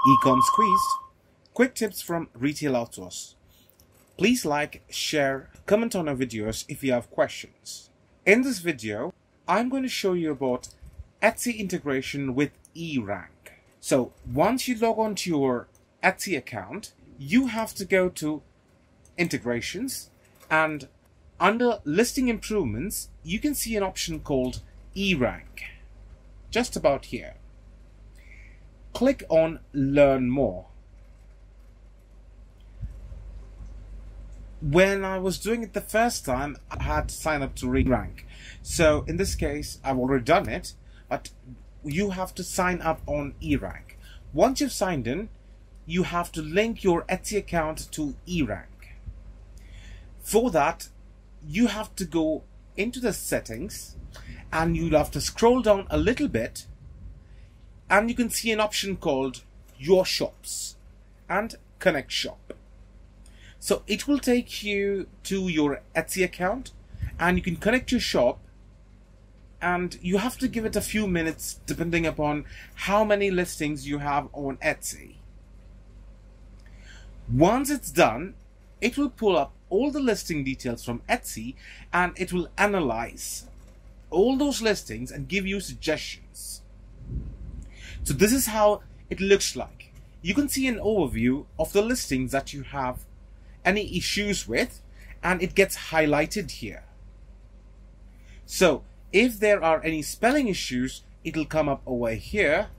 Ecom Squeezed. Quick tips from Retail-Outsource. Please like, share, comment on our videos if you have questions. In this video, I'm going to show you about Etsy integration with eRank. So once you log on to your Etsy account, you have to go to integrations, and under listing improvements, you can see an option called eRank. Just about here. Click on Learn More. When I was doing it the first time, I had to sign up to eRank. So in this case, I've already done it, but you have to sign up on eRank. Once you've signed in, you have to link your Etsy account to eRank. For that, you have to go into the settings and you'll have to scroll down a little bit, and you can see an option called Your Shops and Connect Shop. So it will take you to your Etsy account and you can connect your shop, and you have to give it a few minutes depending upon how many listings you have on Etsy. Once it's done, it will pull up all the listing details from Etsy and it will analyze all those listings and give you suggestions. So this is how it looks like. You can see an overview of the listings that you have any issues with, and it gets highlighted here. So if there are any spelling issues, it'll come up over here,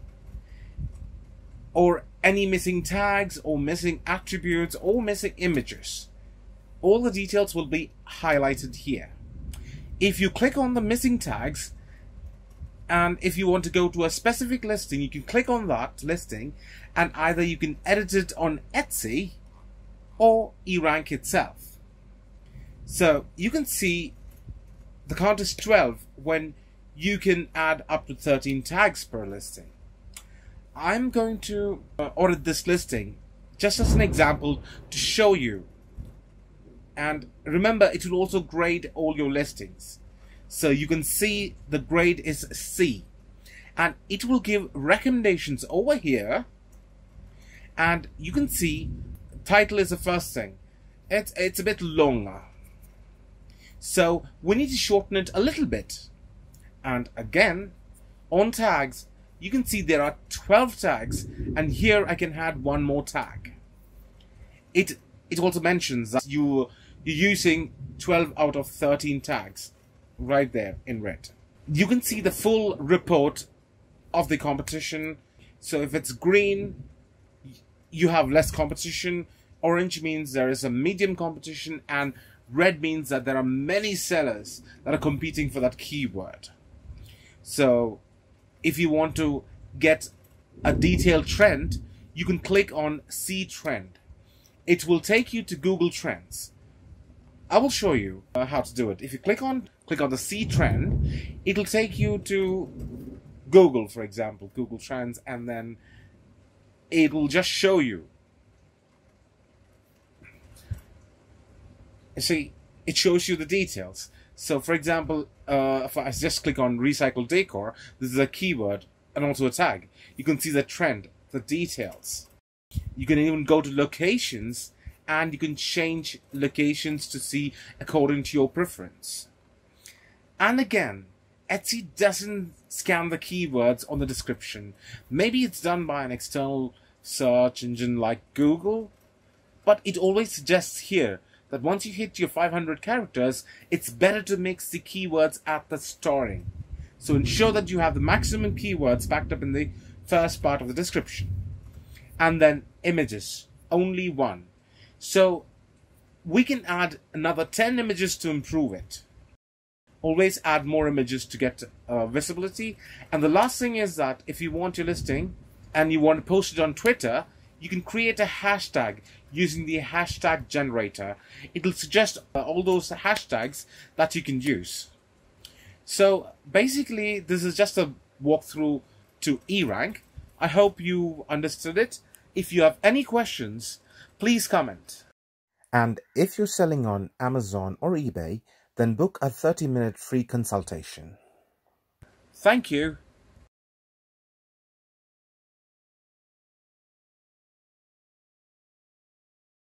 or any missing tags or missing attributes or missing images. All the details will be highlighted here. If you click on the missing tags, and if you want to go to a specific listing, you can click on that listing, and either you can edit it on Etsy or eRank itself. So you can see the count is 12 when you can add up to 13 tags per listing. I'm going to audit this listing just as an example to show you. And remember, it will also grade all your listings. So you can see the grade is C, and it will give recommendations over here, and you can see title is the first thing. It's a bit longer, so we need to shorten it a little bit. And again, on tags, you can see there are 12 tags, and here I can add one more tag. It also mentions that you're using 12 out of 13 tags right there in red. You can see the full report of the competition. So if it's green, you have less competition, orange means there is a medium competition, and red means that there are many sellers that are competing for that keyword. So if you want to get a detailed trend, you can click on See Trend. It will take you to Google Trends. I will show you how to do it. If you click on the See Trend, it'll take you to Google, for example, Google Trends, and then it will just show you. See, it shows you the details. So, for example, if I just click on Recycle Decor, this is a keyword and also a tag. You can see the trend, the details. You can even go to locations, and you can change locations to see according to your preference. And again, Etsy doesn't scan the keywords on the description. Maybe it's done by an external search engine like Google, but it always suggests here that once you hit your 500 characters, it's better to mix the keywords at the starting. So ensure that you have the maximum keywords backed up in the first part of the description. And then images, only one. So we can add another 10 images to improve it. Always add more images to get visibility. And the last thing is that if you want your listing and you want to post it on Twitter, you can create a hashtag using the hashtag generator. It'll suggest all those hashtags that you can use. So basically, this is just a walkthrough to eRank. I hope you understood it. If you have any questions, please comment. And if you're selling on Amazon or eBay, then book a 30-minute free consultation. Thank you.